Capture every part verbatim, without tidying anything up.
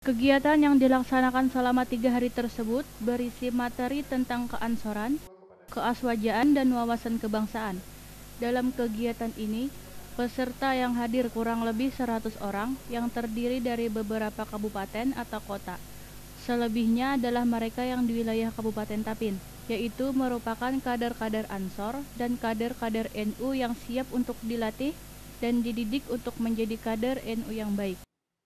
Kegiatan yang dilaksanakan selama tiga hari tersebut berisi materi tentang keansoran, keaswajaan, dan wawasan kebangsaan. Dalam kegiatan ini, peserta yang hadir kurang lebih seratus orang yang terdiri dari beberapa kabupaten atau kota. Selebihnya adalah mereka yang di wilayah Kabupaten Tapin, yaitu merupakan kader-kader Ansor dan kader-kader N U yang siap untuk dilatih dan dididik untuk menjadi kader N U yang baik.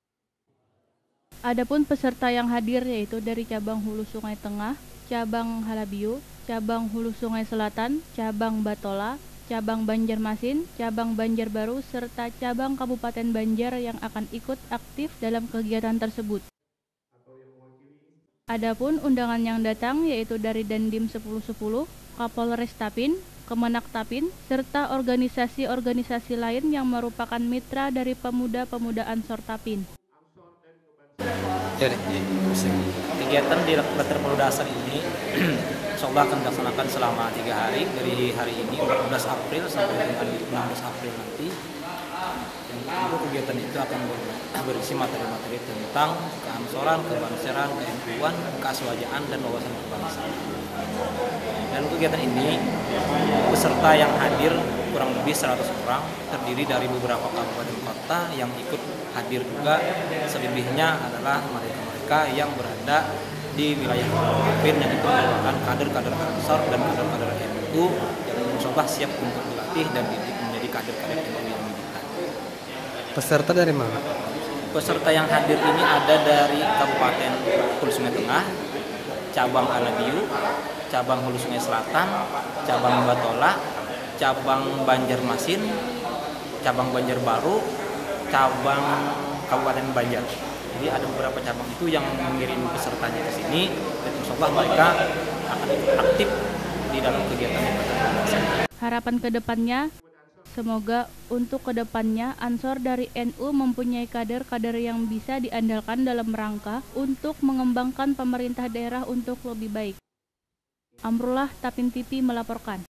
Adapun peserta yang hadir yaitu dari cabang Hulu Sungai Tengah, cabang Halabiu, cabang Hulu Sungai Selatan, cabang Batola, cabang Banjarmasin, cabang Banjarbaru, serta cabang Kabupaten Banjar yang akan ikut aktif dalam kegiatan tersebut. Adapun undangan yang datang yaitu dari Dandim sepuluh sepuluh, Kapolres Tapin, Kemenak Tapin, serta organisasi-organisasi lain yang merupakan mitra dari pemuda-pemuda Ansor Tapin. Kegiatan di Latar Pemuda Dasar ini insyaallah akan dilaksanakan selama tiga hari, dari hari ini empat belas April sampai dengan enam belas April nanti. Dan itu kegiatan itu akan berisi materi-materi tentang keansoran, kebanseran, ke N U-an, keaswajaan, dan wawasan kebangsaan. Dan kegiatan ini peserta yang hadir kurang lebih seratus orang, terdiri dari beberapa kabupaten kota yang ikut hadir juga. Selebihnya adalah mereka-mereka yang berada di wilayah Tapin yang itu merupakan kader-kader Ansor dan kader-kader N U yang insyaallah siap untuk dilatih dan dididik menjadi kader-kader N U yang militan. Peserta dari mana? Peserta yang hadir ini ada dari Kabupaten Hulu Sungai Tengah, cabang Halabiu, cabang Hulu Sungai Selatan, cabang Batola, cabang Banjarmasin, cabang Banjarbaru, cabang Kabupaten Banjar. Jadi ada beberapa cabang itu yang mengirim pesertanya ke sini, dan insyaallah mereka akan aktif di dalam kegiatan ini. Harapan kedepannya, semoga untuk kedepannya Ansor dari N U mempunyai kader-kader yang bisa diandalkan dalam rangka untuk mengembangkan pemerintah daerah untuk lebih baik. Amrullah, Tapin T V melaporkan.